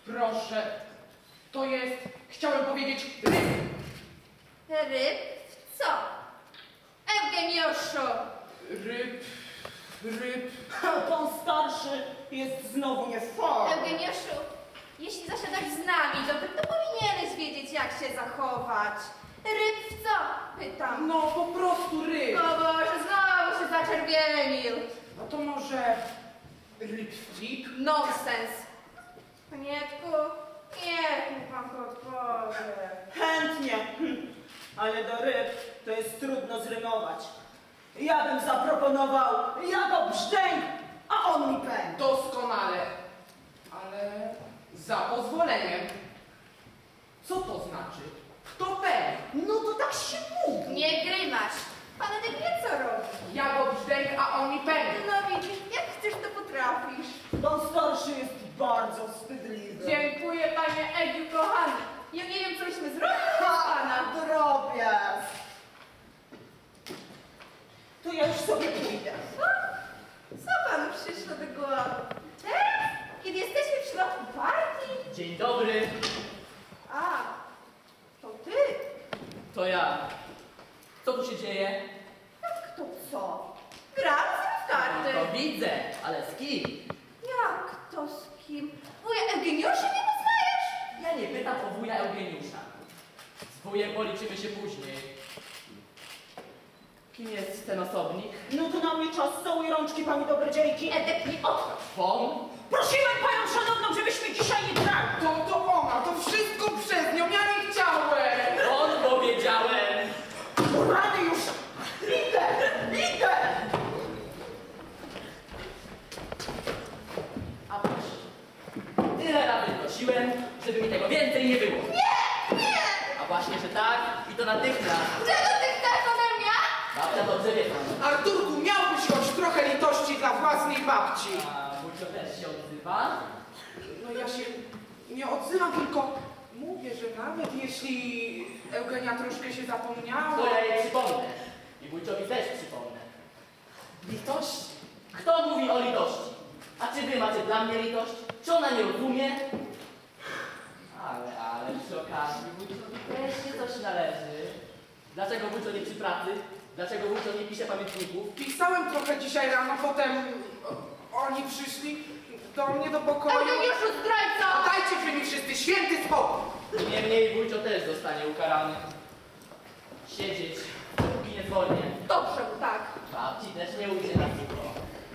Proszę, to jest, chciałem powiedzieć, ryb. Ryb? W co? Eugeniuszu! Ryb. Pan starszy jest znowu nie fair. Eugeniuszu, jeśli zasiadasz z nami, to powinieneś wiedzieć, jak się zachować. Ryb w co? Pytam. No, po prostu ryb. O Boże, znowu się zaczerwienił. No to może ryb flip? Nonsens. Panietku, niech mi pan podpowie. Chętnie, ale do ryb to jest trudno zrymować. Ja bym zaproponował jako brzdęk, a on mi pęk. Doskonale. Ale za pozwoleniem. Co to znaczy? Kto pęk? No to tak się mówi. Nie grymasz. Pan Edek wie, co robi. Ja go brzdęk, a on mi pęk. No widzisz, jak chcesz, to potrafisz. Pan starszy jest bardzo wstydliwy. Dziękuję, panie Egiu, kochany. Ja nie wiem, cośmy zrobili bez pana. Drobiazg. To ja już sobie pójdę. Co panu przyszło do głowy? Teraz? Kiedy jesteśmy w środku partii? Dzień dobry, A, to ty. to ja. Co tu się dzieje? Jak to co? Gramy sobie w karty. To widzę, ale z kim? Jak to z kim? Wuja Eugeniusza nie poznajesz? Ja nie pytam o wuja Eugeniusza. Z wujem policzymy się później. Kim jest ten osobnik? No to na mnie czas całej rączki, pani dobrodziejki. Edek, nie odchodź. Won? Prosiłem panią szanowną, żebyśmy dzisiaj nie grali. To ona, to wszystko przez nią, ja nie chciałem. Won powiedziałem! Rany już! Idę! A proszę. Tyle razy prosiłem, żeby mi tego więcej nie było. Nie! A właśnie, że tak i to natychmiast. Czego ty chcesz ode mnie? Babcia dobrze wie pan. Arturku, miałbyś choć trochę litości dla własnej babci. A wujcio też się odzywa? No ja się nie odzywam, tylko mówię, że nawet jeśli Eugenia troszkę się zapomniała. To ja jej przypomnę. I wujciowi też przypomnę. Litość? Kto mówi o litości? A czy wy macie dla mnie litość? Czy ona nie rozumie? Ale przy okazji wujciowi też się coś należy. Dlaczego wujcio nie przy pracy? Dlaczego wujcio nie pisze pamiętników? Pisałem trochę dzisiaj rano, potem oni przyszli do mnie do pokoju. Eugeniuszu, zdrajco! Dajcie mi wszyscy święty spokój. Niemniej wujcio też zostanie ukarany. Siedzieć, dopóki nie zwolnię. Dobrze, tak. Babci też nie ujdzie na sucho.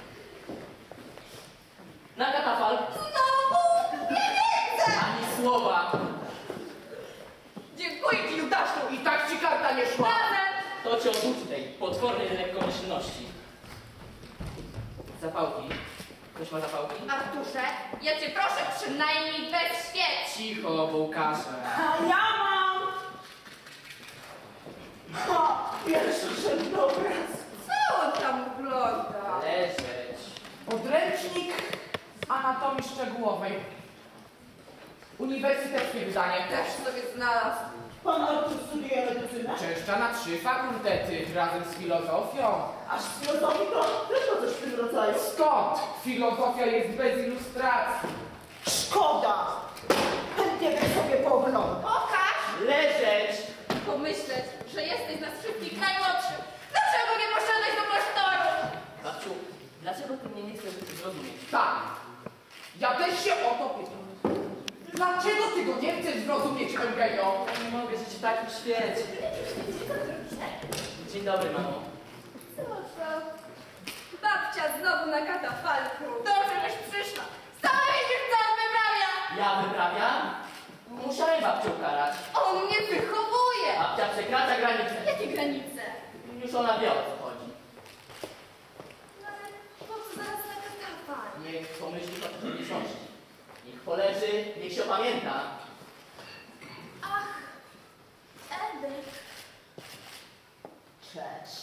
Na katafalk Znowu! Pieniądze! ani słowa. Dziękuję ci, Judaszu! I tak ci karta nie szła. Razem! To cię oduczy tej potwornej lekkomyślności. Zapałki. Ktoś ma zapałki? Arturze, ja cię proszę przynajmniej bez świec. Cicho, bo ukażę. A ja mam! Pierwszy obraz. Co on tam ogląda? Leżeć. Podręcznik z anatomii szczegółowej. Uniwersyteckie wydanie. Też sobie znalazł. Pan Artur studiuje medycynę? Częszcza na 3 fakultety razem z filozofią. Aż z filozofii to też ma coś w tym rodzaju. Skąd? Filozofia jest bez ilustracji. Szkoda! Chętnie bym sobie pooglądał. Pokaż! Leżeć! Pomyśleć, że jesteś z nas wszystkich najmłodszy. Dlaczego nie poszedłeś do klasztoru? Babciu, dlaczego ty mnie nie chcesz zrozumieć? Tak. Ja też się o to pytam. Dlaczego ty go nie chcesz zrozumieć, Eugenio? Nie mogę żyć w takim świecie. Dzień dobry, mamo. Co? Babcia znowu na katafalku. Dobrze, żeś przyszła. Sama widzisz, co on wyprawia. Ja wyprawiam? Musiałem babcię ukarać. On mnie wychowuje. Babcia przekracza granice. Jakie granice? Już ona wie, o co chodzi. No ale po co zaraz na katafal? Niech pomyśli o teraźniejszości. Niech poleży, niech się opamięta. Ach, Edek. Cześć.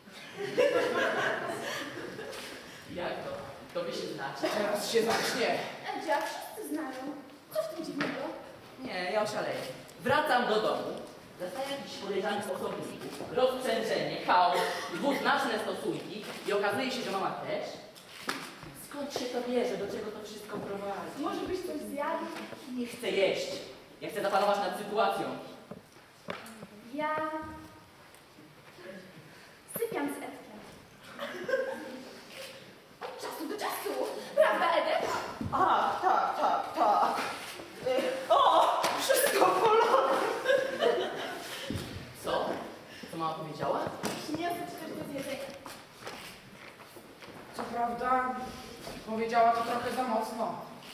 Jak to? Tobie się znaczy? Teraz się zacznie. Edzia, wszyscy znają. Co w tym dziwnego? Nie, ja oszaleję. Wracam do domu. Zastaję jakichś podejrzanych osobników. Rozprzężenie, chaos, dwuznaczne stosunki i okazuje się, że mama też. Skąd Skąd się to bierze? Do czego to wszystko prowadzi? Może byś coś zjadł? Nie chcę jeść. Ja chcę zapanować nad sytuacją. Ja... sypiam z Edkiem. Od czasu do czasu. Prawda, Edek? A, tak. O, wszystko polone. Co? Co mama powiedziała? Przyniosę ci coś do zjedzenia. Co prawda, powiedziała to trochę za mocno.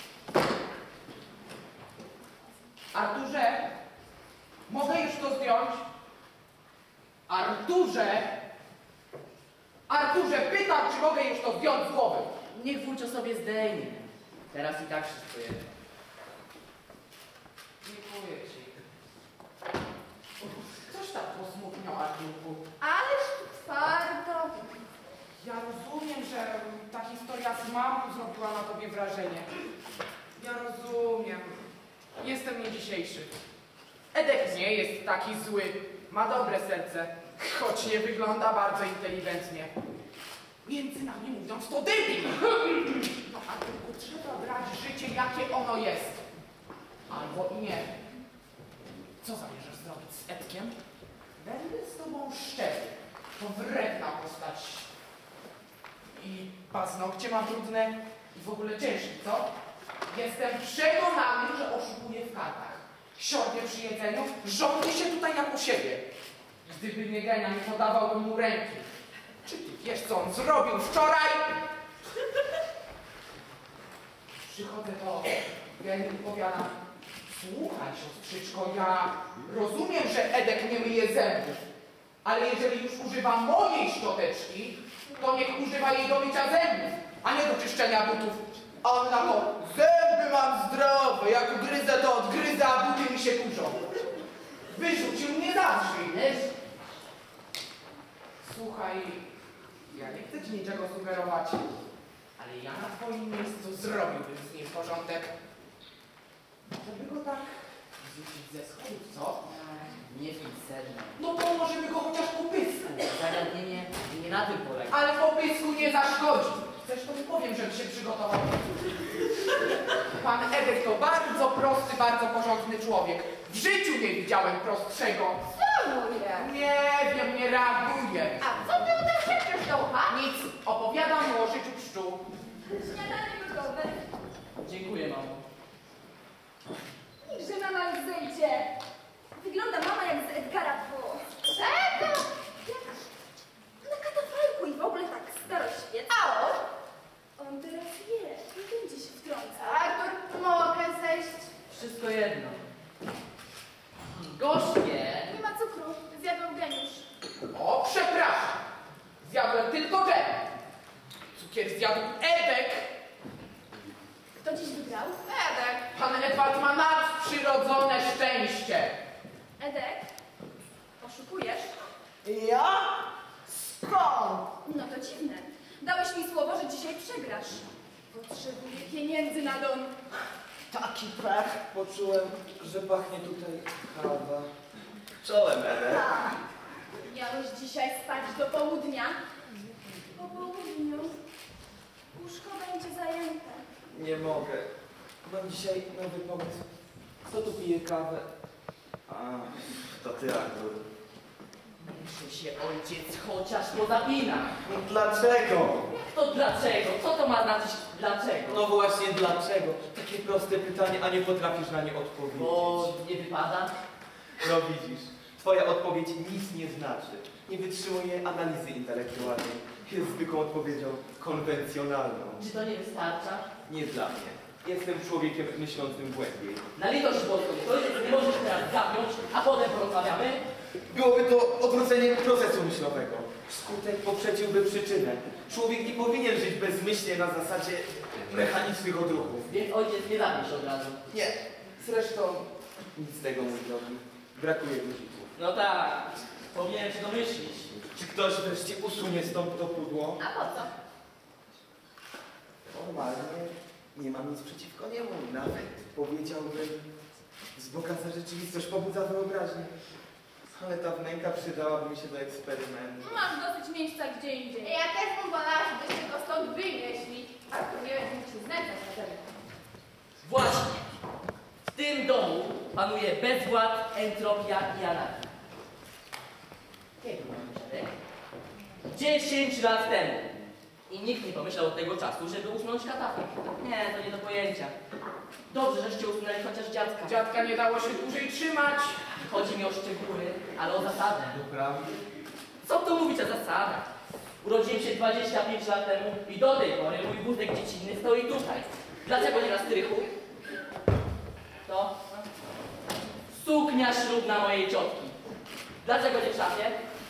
Arturze, mogę już to zdjąć? Arturze! Arturze, pytam, czy mogę już to zdjąć z głowy? Niech wujcio sobie zdejmie. Teraz i tak wszystko jedno. Dziękuję ci. Coś tak posmutniał, Arturku. Ależ tu twardo. Ja rozumiem, że ta historia z mamą zrobiła na tobie wrażenie. Ja rozumiem. Jestem nie dzisiejszy. Edek nie jest taki zły. Ma dobre serce, choć nie wygląda bardzo inteligentnie. Między nami mówiąc, to debil. No, Arturku, trzeba brać życie, jakie ono jest. Albo i nie. Co zamierzasz zrobić z Edkiem? Będę z tobą szczery. To wredna postać. I paznokcie ma brudne i w ogóle ciężki, co? Jestem przekonany, że oszukuje w kartach. Siądzie przy jedzeniu, rządzi się tutaj jak u siebie. Gdyby nie Genia, nie podawałbym mu ręki. Czy ty wiesz, co on zrobił wczoraj? Przychodzę do Geni i powiadam: słuchaj, siostrzyczko, ja rozumiem, że Edek nie myje zębów, ale jeżeli już używa mojej szczoteczki, to niech używa jej do mycia zębów, a nie do czyszczenia butów. A on na to: zęby mam zdrowe, jak ugryzę, to odgryzę, a buty mi się kurzą. Wyrzucił mnie za drzwi. Wiesz? Słuchaj, ja nie chcę ci niczego sugerować, ale ja na twoim miejscu zrobiłbym z nim porządek. Żeby go tak zrzucić ze schodów, co? Nie w tym sedno. No to możemy go chociaż po pysku. Zagadnienie nie na tym polega. Ale po pysku nie zaszkodzi. Chcesz, to mi powiem, żeby się przygotował. Pan Edek to bardzo prosty, bardzo porządny człowiek. W życiu nie widziałem prostszego. Co mówię? Nie wiem, nie reaguje. A co ty uda szepczesz do ucha? Nic, opowiadam mu o życiu pszczół. Śniadanie gotowe. Dziękuję, mamo. Niechże mama już zejdzie. Wygląda mama jak z Edgara po... Czego? Jak na katafalku i w ogóle tak staroświecko. A on teraz wie, nie będzie się wtrącał. Artur, mogę zejść? Wszystko jedno. Gorzkie. Nie ma cukru, zjadł geniusz. O, przepraszam. Zjadłem tylko dżem. Cukier zjadł Edek. Kto dziś wygrał? Edek. Pan Edward ma nadprzyrodzone szczęście. Edek? Oszukujesz? Ja? Skąd? No to dziwne. Dałeś mi słowo, że dzisiaj przegrasz. Potrzebuję pieniędzy na dom. Taki pech. Poczułem, że pachnie tutaj kawa. Czołem, Ede. Miałeś dzisiaj spać do południa. Po południu łóżko będzie zajęte. Nie mogę. Mam dzisiaj nowy pomysł. Kto tu pije kawę? A, to ty, Artur. Muszę się ojciec chociaż pozapina. No dlaczego? Jak to dlaczego? Co to ma znaczyć dlaczego? No właśnie dlaczego? Takie proste pytanie, a nie potrafisz na nie odpowiedzieć. Bo nie wypada? No widzisz, twoja odpowiedź nic nie znaczy. Nie wytrzymuje analizy intelektualnej. Jest zwykłą odpowiedzią konwencjonalną. Czy to nie wystarcza? Nie dla mnie. Jestem człowiekiem myślącym głębiej. Na litość boską, to nie możesz teraz zapiąć, a potem porozmawiamy? Byłoby to odwrócenie procesu myślowego. Skutek poprzedziłby przyczynę. Człowiek nie powinien żyć bezmyślnie na zasadzie mechanicznych odruchów. Więc ojciec nie zabij się od razu. Nie. Zresztą nic z tego, mój drogi. Brakuje guzików. No tak, powinienem się domyślić. Czy ktoś wreszcie usunie stąd to pudło? A po co? Normalnie nie mam nic przeciwko niemu. Nawet powiedziałbym, wzbogaca rzeczywistość, pobudza wyobraźnię. Ale ta wnęka przydałaby mi się do eksperymentu. Masz dosyć miejsca gdzie indziej. Ja też bym wolała, żebyś tylko stąd wynieśli. Artur, nie wiem, panuje bezwład, entropia i anarchia. Kiedy mamy dziadek? 10 lat temu. I nikt nie pomyślał od tego czasu, żeby usunąć katafalk. Nie, to nie do pojęcia. Dobrze, żeście usunęli chociaż dziadka. Dziadka nie dało się dłużej trzymać. Chodzi mi o szczegóły, ale o zasadę. Doprawdy? Co tu mówić o zasadach? Urodziłem się 25 lat temu i do tej pory mój wózek dziecinny stoi tutaj. Dlaczego nie na strychu? To? Suknia ślubna mojej ciotki. Dlaczego nie w szafie?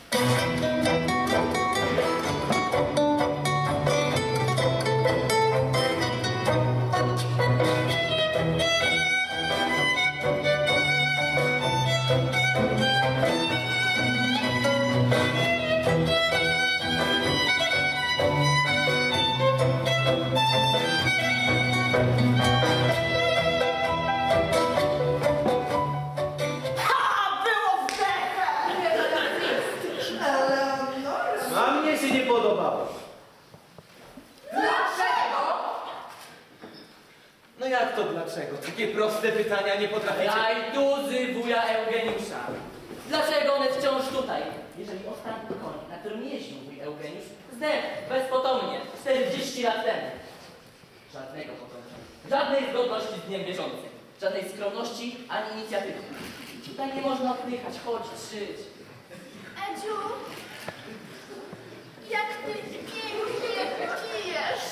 A mnie się nie podobało. Dlaczego? No jak to dlaczego? Takie proste pytania nie potraficie... Rajduzy wuja Eugeniusza. Dlaczego one wciąż tutaj? Jeżeli ostatni koń, na którym jeździł wuj Eugeniusz, zdechł bezpotomnie 40 lat temu. Żadnego potomstwa. Żadnej zgodności z dniem bieżącym. Żadnej skromności ani inicjatywy. Tutaj nie można oddychać, chodzić, żyć. Edziu, jak ty pięknie pijesz.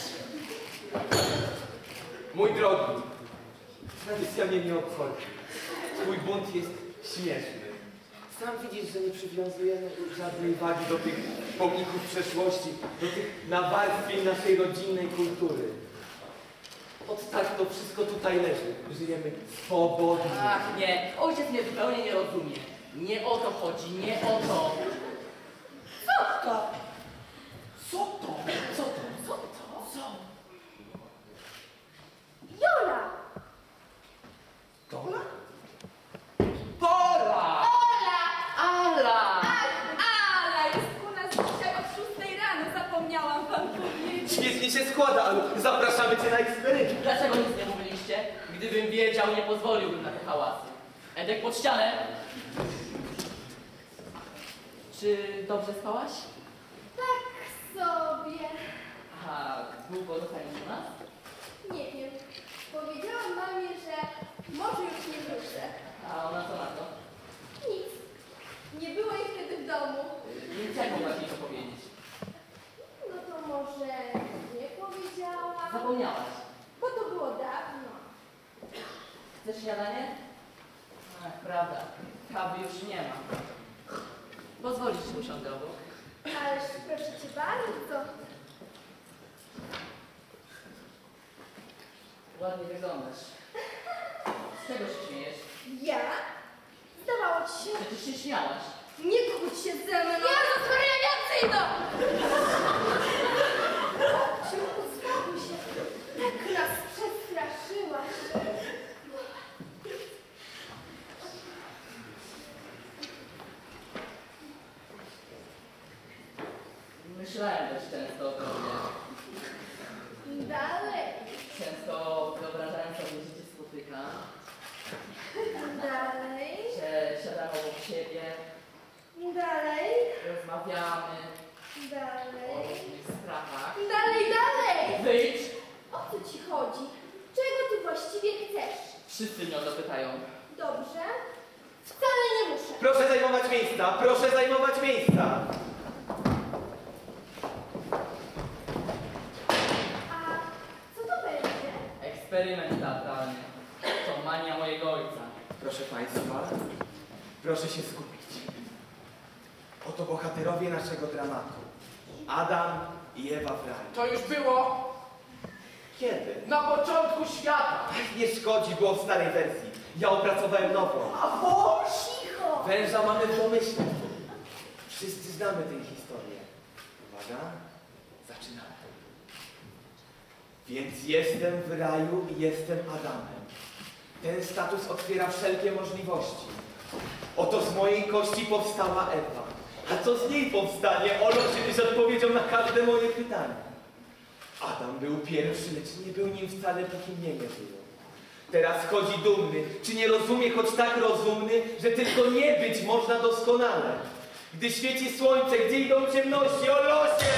Mój drogi, tradycja mnie nie obchodzi. Twój bunt jest śmieszny. Sam widzisz, że nie przywiązujemy żadnej wagi do tych pomników przeszłości, do tych nawarstwień naszej rodzinnej kultury. Od tak to wszystko tutaj leży. Żyjemy swobodnie. Ach nie, ojciec mnie zupełnie nie rozumie. Nie o to chodzi, nie o to. Co to? Co to? Co to? Co to? Co? Jola! Dola? Pola! Ola! Ala! Ala jest u nas dzisiaj od 6 rano, zapomniałam wam powiedzieć. Świetnie się składa, Alu. Zapraszamy cię na eksperyment. Dlaczego nic nie mówiliście? Gdybym wiedział, nie pozwoliłbym na te hałasy. Edek pod ścianę. Czy dobrze spałaś? Tak sobie. Aha, długo zostaniesz u nas? Nie wiem. Powiedziałam mamie, że może już nie wrócę. A ona co na to? Nic. Nie było jej wtedy w domu. Więc jak mogłaś mi to powiedzieć? No to może nie powiedziała. Zapomniałaś. Bo to było dawno. Chcesz śniadanie? Ach, prawda. Kawy już nie ma. Pozwolisz, że usiądę obok. Ależ proszę cię bardzo. Ładnie wyglądasz. Z czego się śmiejesz? Ja? Zdawało ci się? Przecież się śmiałaś. Nie kłóć się ze mną! Jezus Maria, Jacyjno! Babciu, uspokój się. Tak nas przestraszyłaś. Myślałem dość często o tobie. Dalej. Często wyobrażałem sobie, że cię spotykam. Dalej. Że siadamy obok siebie, Dalej. rozmawiamy o Dalej. różnych sprawach. Dalej. Wyjdź! O co ci chodzi? Czego ty właściwie chcesz? Wszyscy mnie o to pytają. Dobrze? Wcale nie muszę. Proszę zajmować miejsca, proszę zajmować miejsca. A co to będzie? Eksperyment teatralny. To mania mojego ojca. Proszę Państwa, proszę się skupić. Oto bohaterowie naszego dramatu. Adam i Ewa w raju. To już było Kiedy? na początku świata. Nie szkodzi, było w starej wersji. Ja opracowałem nową. Cicho! Węża mamy w domyśle. Wszyscy znamy tę historię. Uwaga, zaczynamy. Więc jestem w raju i jestem Adamem. Ten status otwiera wszelkie możliwości. Oto z mojej kości powstała Ewa. A co z niej powstanie? O losie jest odpowiedzią na każde moje pytanie. Adam był pierwszy, lecz nie był nim wcale, póki mnie nie było. Teraz chodzi dumny. Czy nie rozumie, choć tak rozumny, że tylko nie być można doskonale? Gdy świeci słońce, gdzie idą ciemności, o losie!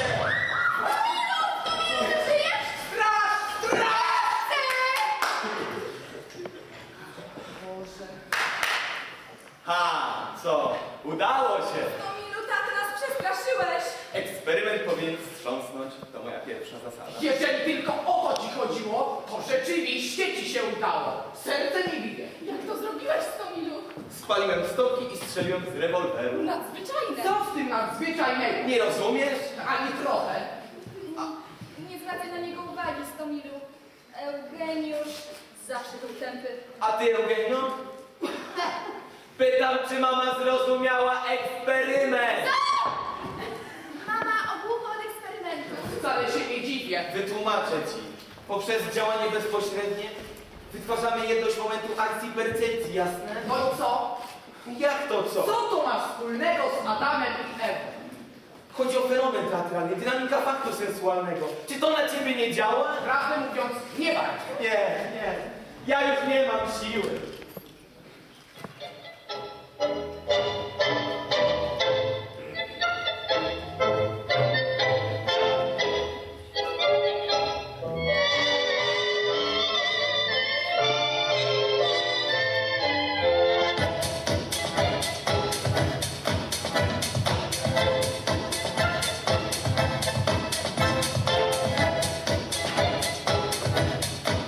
Ha, co? Udało się! Tomilu, tato, nas przestraszyłeś. Eksperyment powinien wstrząsnąć, to moja pierwsza zasada. Jeżeli tylko o to ci chodziło, to rzeczywiście ci się udało. Serce mi bije. Jak to zrobiłeś, Tomilu? Spaliłem stopki i strzeliłem z rewolweru. Nadzwyczajne. Co w tym nadzwyczajnego? Nie rozumiesz? Ani trochę. Nie zwracaj na niego uwagi, Tomilu. Eugeniusz zawsze był tępy. A ty, Eugenio? Pytam, czy mama zrozumiała eksperyment? Mama ogłucha od eksperymentu. Wcale się nie dziwię. Wytłumaczę ci. Poprzez działanie bezpośrednie wytwarzamy jedność momentu akcji i percepcji, jasne? No i co? Jak to co? Co to ma wspólnego z Adamem i Ewą? Chodzi o fenomen teatralny, dynamika faktu sensualnego. Czy to na ciebie nie działa? Prawdę mówiąc, nie bardzo. Nie. Ja już nie mam siły.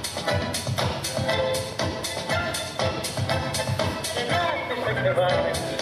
Chyba